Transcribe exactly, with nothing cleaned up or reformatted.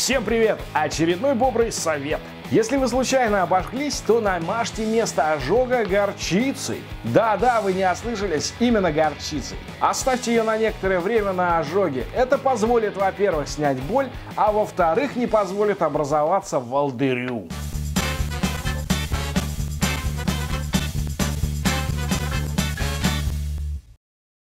Всем привет! Очередной бодрый совет. Если вы случайно обожглись, то намажьте место ожога горчицей. Да-да, вы не ослышались, именно горчицей. Оставьте ее на некоторое время на ожоге. Это позволит, во-первых, снять боль, а во-вторых, не позволит образоваться волдырю.